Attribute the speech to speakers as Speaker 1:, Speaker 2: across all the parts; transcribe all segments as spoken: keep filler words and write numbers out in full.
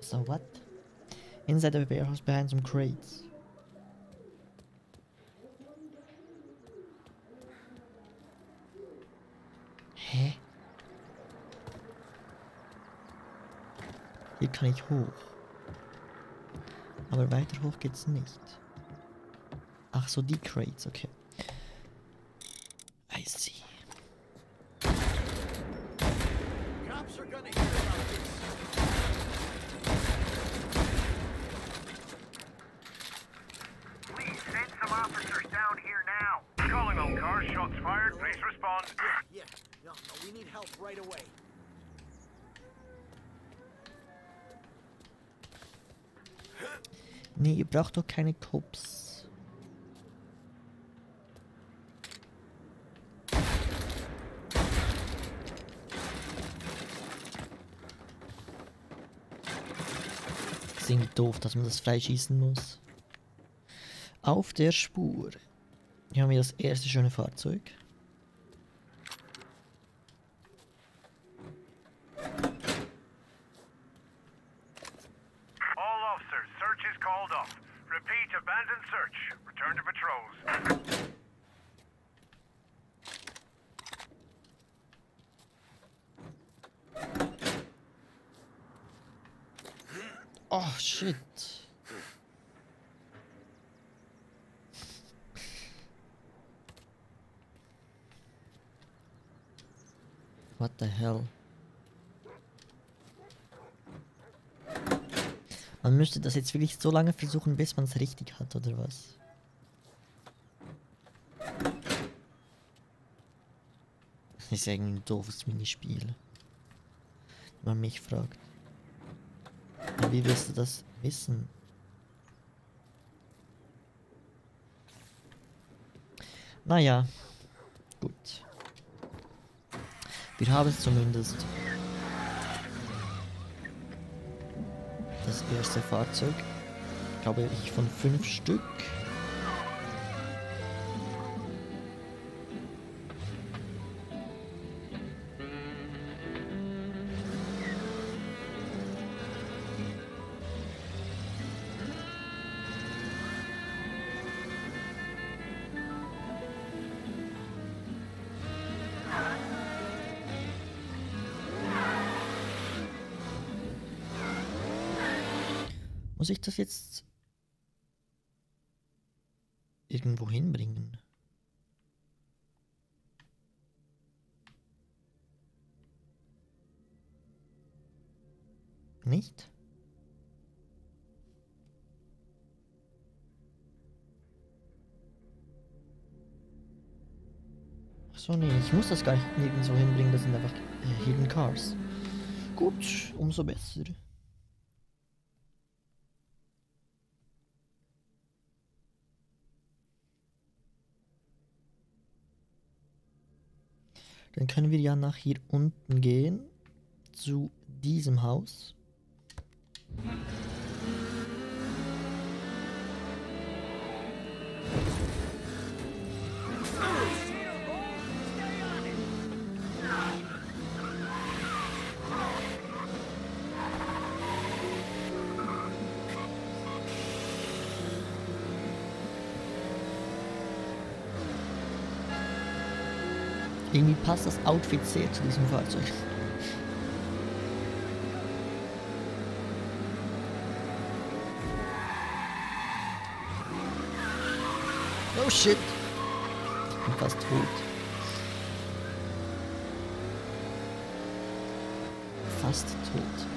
Speaker 1: So what? Inside the warehouse behind some crates. Hä? Hier kann ich hoch. Aber weiter hoch geht's nicht. Ach so, die Crates, okay. I see.
Speaker 2: Cops are gonna hear about this.
Speaker 3: Please send some officers down here now. Calling all cars, shots fired, please respond.
Speaker 2: Yeah, yeah. No, no, we need help right away.
Speaker 1: Nee, ihr braucht doch keine Cops. Ist irgendwie doof, dass man das freischießen muss. Auf der Spur. Hier haben wir das erste schöne Fahrzeug.
Speaker 3: All officers, search is called off. Repeat, abandon search. Return to patrols.
Speaker 1: Oh shit. What the hell? Man müsste das jetzt wirklich so lange versuchen, bis man es richtig hat, oder was? Das ist irgendwie ein doofes Minispiel. Wenn man mich fragt. Aber wie willst du das wissen? Naja, gut. Wir haben es zumindest. Das erste Fahrzeug, glaube ich, von fünf Stück. Muss ich das jetzt irgendwo hinbringen? Nicht? Achso, nee, ich muss das gar nicht nirgendwo hinbringen, das sind einfach äh, Hidden Cars. Gut, umso besser. Dann können wir ja nach hier unten gehen, zu diesem Haus. Irgendwie passt das Outfit sehr zu diesem Fahrzeug. Oh shit! Ich bin fast tot. Fast tot.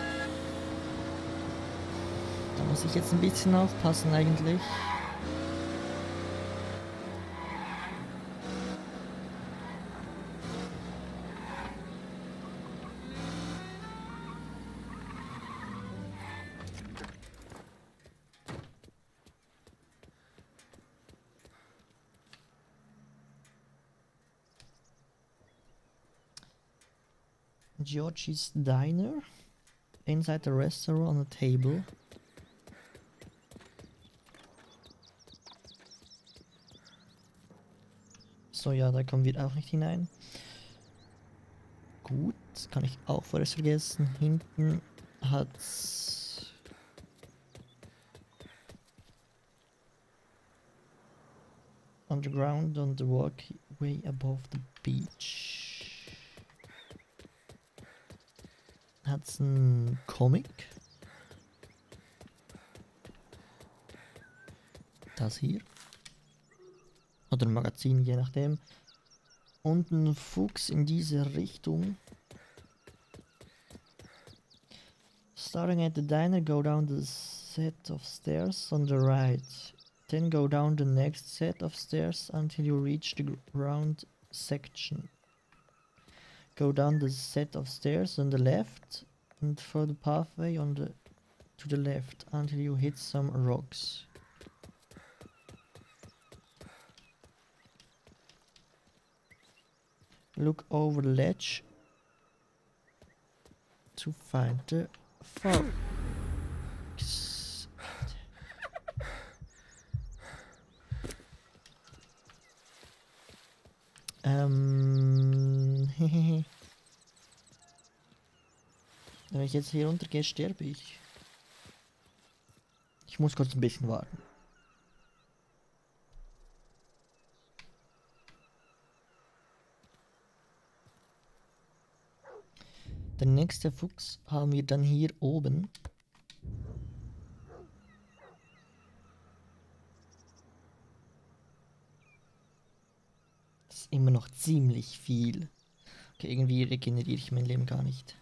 Speaker 1: Da muss ich jetzt ein bisschen aufpassen eigentlich. Georgie's Diner. Inside the restaurant on a table. So, ja, da kommen wir auch nicht hinein. Gut, kann ich auch vorerst vergessen. Hinten hat's on the ground on the walkway above the beach. Hat's ein Comic. Das hier. Oder ein Magazin, je nachdem. Und ein Fuchs in diese Richtung. Starting at the diner, go down the set of stairs on the right. Then go down the next set of stairs until you reach the ground section. Go down the set of stairs on the left and follow the pathway on the to the left until you hit some rocks. Look over the ledge to find the fox. Ähm, hehehe. Wenn ich jetzt hier runtergehe, sterbe ich. Ich muss kurz ein bisschen warten. Der nächste Fuchs haben wir dann hier oben. Das ist immer noch ziemlich viel. Okay, irgendwie regeneriere ich mein Leben gar nicht.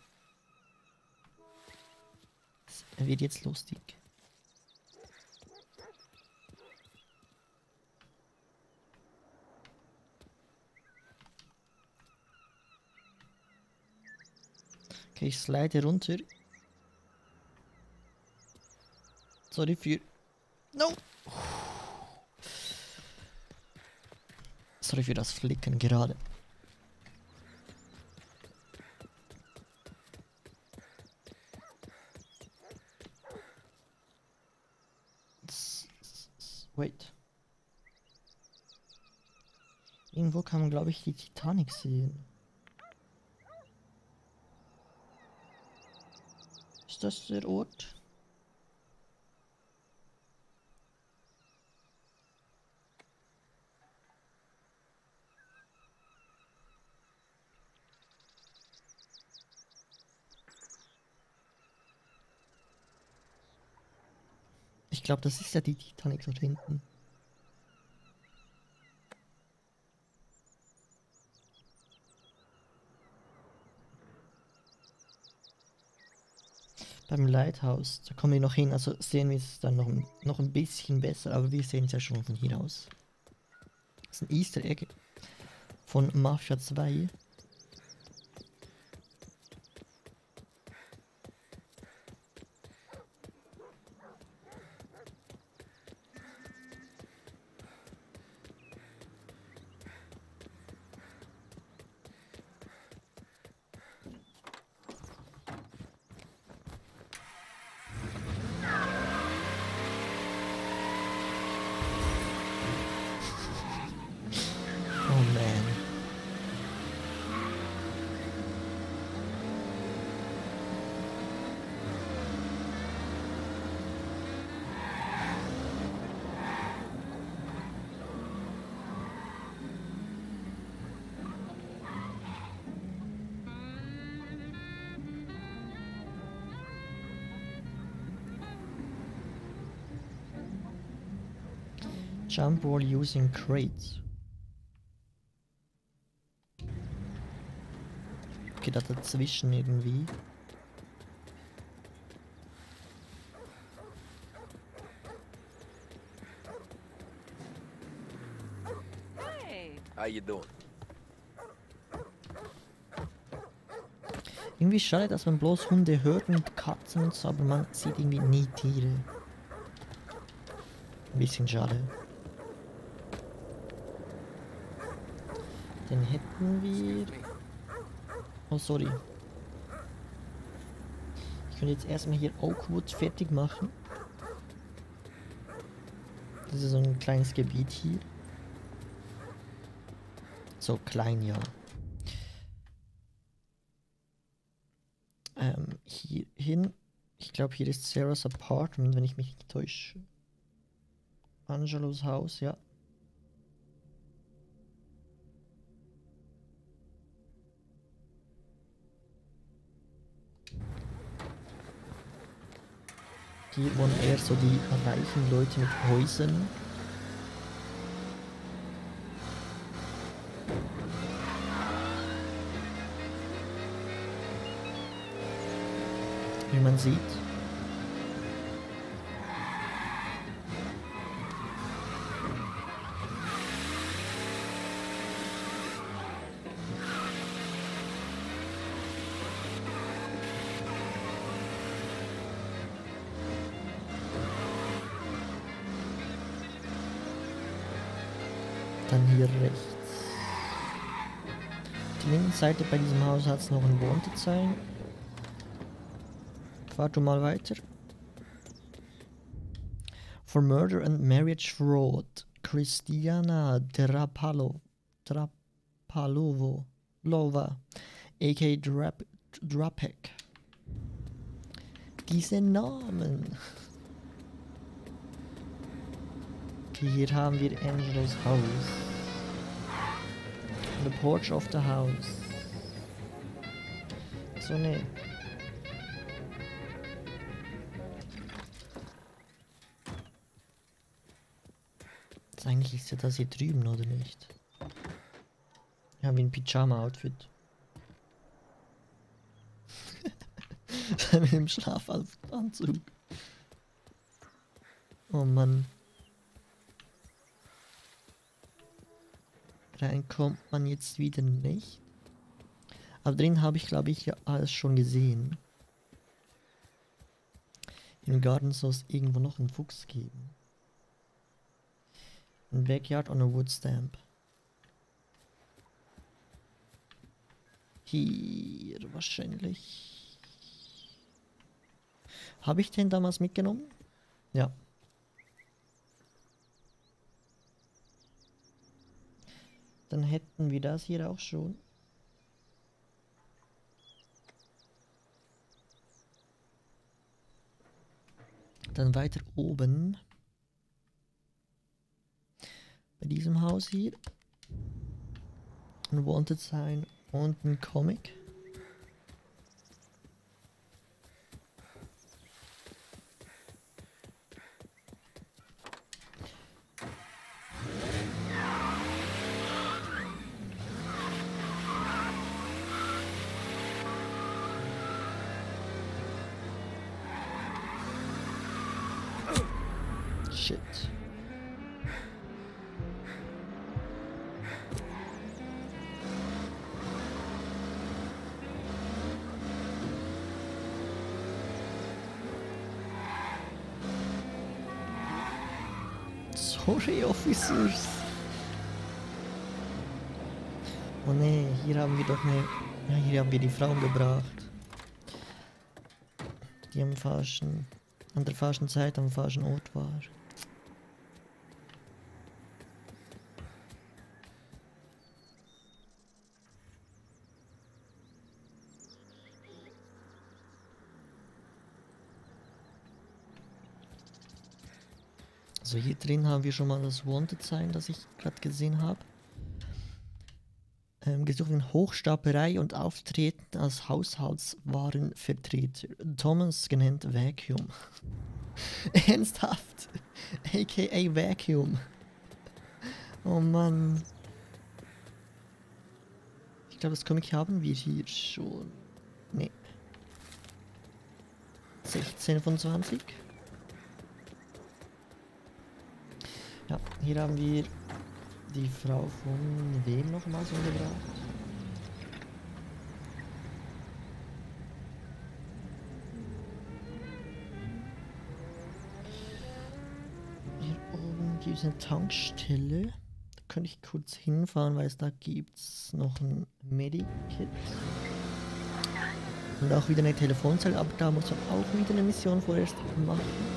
Speaker 1: Das wird jetzt lustig. Okay, ich slide runter. Sorry für... No! Sorry für das Flicken gerade. Wait. Irgendwo kann man, glaube ich, die Titanic sehen. Ist das der Ort? Ich glaube, das ist ja die Titanic dort hinten. Beim Lighthouse, da kommen wir noch hin, also sehen wir es dann noch, noch ein bisschen besser, aber wir sehen es ja schon von hier aus. Das ist ein Easter Egg von Mafia zwei. Jump while using crates. Okay, da dazwischen irgendwie.
Speaker 4: Hey. How you doing?
Speaker 1: Irgendwie schade, dass man bloß Hunde hört und Katzen und so, aber man sieht irgendwie nie Tiere. Ein bisschen schade. Den hätten wir... Oh, sorry. Ich könnte jetzt erstmal hier Oakwood fertig machen. Das ist so ein kleines Gebiet hier. So klein, ja. Ähm, hier hin. Ich glaube, hier ist Sarahs Apartment, wenn ich mich nicht täusche. Angelos Haus, ja. Hier wohnen eher so die reichen Leute mit Häusern. Wie man sieht. Dann hier rechts. Auf der linken Seite bei diesem Haus hat es noch ein Wanted Sign. Fahr du mal weiter. For murder and marriage fraud, Christiana Drapalo, Drapalovo, Lova, aka Drap, Drapek. Diese Namen. Okay, hier haben wir Angelos Haus. The porch of the house. So, ne. Das eigentlich ist ja das hier drüben, oder nicht? Ja, wie ein Pyjama-Outfit. Mit dem Schlafanzug. Oh Mann. Rein kommt man jetzt wieder nicht. Aber drin habe ich, glaube ich, ja alles schon gesehen. Im Garten soll es irgendwo noch einen Fuchs geben. Ein Backyard on a wood stamp. Hier wahrscheinlich. Habe ich den damals mitgenommen? Ja. Dann hätten wir das hier auch schon. Dann weiter oben. Bei diesem Haus hier. Ein Wanted Sign und ein Comic. Shit. Sorry, Officers. Oh ne, hier haben wir doch eine... Ja, hier haben wir die Frau umgebracht. Die am falschen... an der falschen Zeit am falschen Ort war. Also hier drin haben wir schon mal das Wanted Sign, das ich gerade gesehen habe. Ähm, gesucht in Hochstaplerei und Auftreten als Haushaltswarenvertreter. Thomas genannt Vacuum. Ernsthaft? A K A Vacuum. Oh Mann. Ich glaube, das Comic haben wir hier schon. Nee. sechzehn von zwanzig. Ja, hier haben wir die Frau von wem nochmals umgebracht? Hier oben gibt es eine Tankstelle. Da könnte ich kurz hinfahren, weil es da gibt es noch ein Medikit. Und auch wieder eine Telefonzelle, aber da muss man auch wieder eine Mission vorerst machen.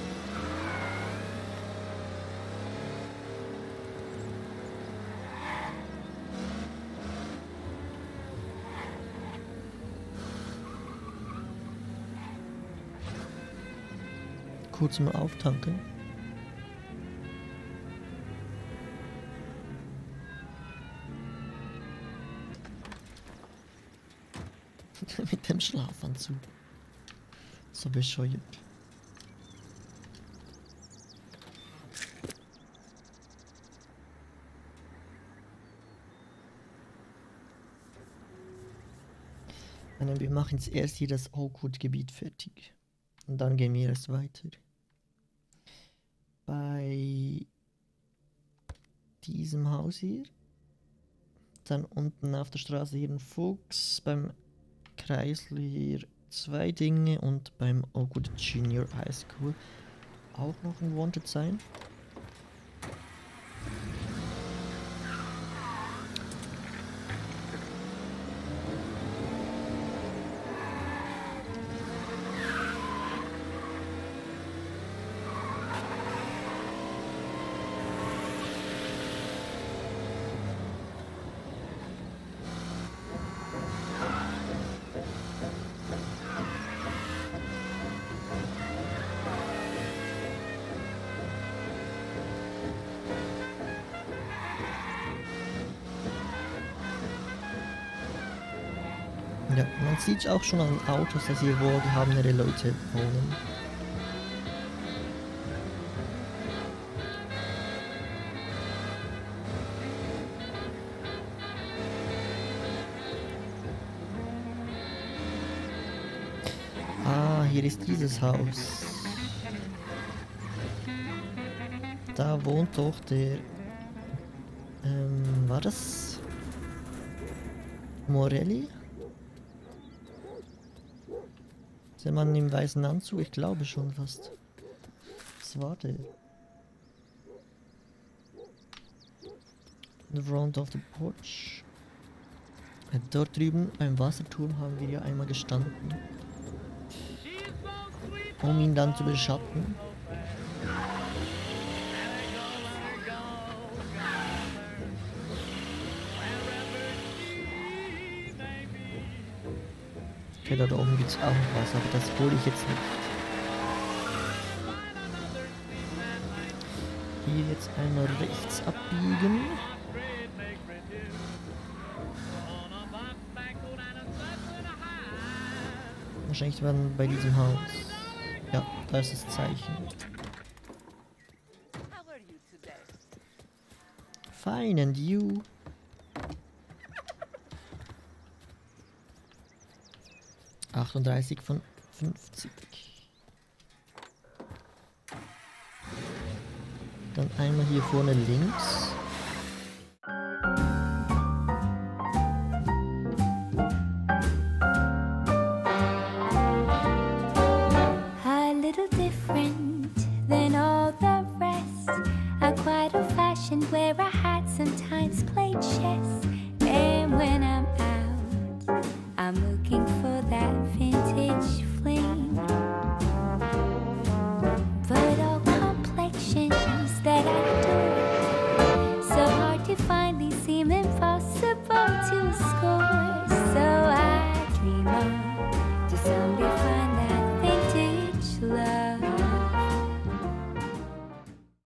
Speaker 1: Kurz mal auftanken. Mit dem Schlafanzug. So bescheuert. Und wir machen jetzt erst hier das Oakwood-Gebiet fertig. Und dann gehen wir erst weiter. Bei diesem Haus hier. Dann unten auf der Straße hier ein Fuchs. Beim Kreisel hier zwei Dinge. Und beim Oakwood Junior High School auch noch ein Wanted sein. Ja, man sieht auch schon an Autos, dass hier wohlgehabene Leute wohnen. Ah, hier ist dieses Haus. Da wohnt doch der... Ähm, war das... Morelli? Der Mann im weißen Anzug? Ich glaube schon fast. Was war der? The front of the porch. Dort drüben beim Wasserturm haben wir ja einmal gestanden. Um ihn dann zu beschatten. Okay, da oben gibt es auch noch was, aber das hole ich jetzt nicht. Hier jetzt einmal rechts abbiegen. Wahrscheinlich dann bei diesem Haus. Ja, da ist das Zeichen. Fine, and you? achtunddreißig von fünfzig. Dann einmal hier vorne links.
Speaker 5: A little different than all the rest. I'm quite old-fashioned where I had sometimes played chess. And when I'm out, I'm looking for that vintage fling. But all complexions that I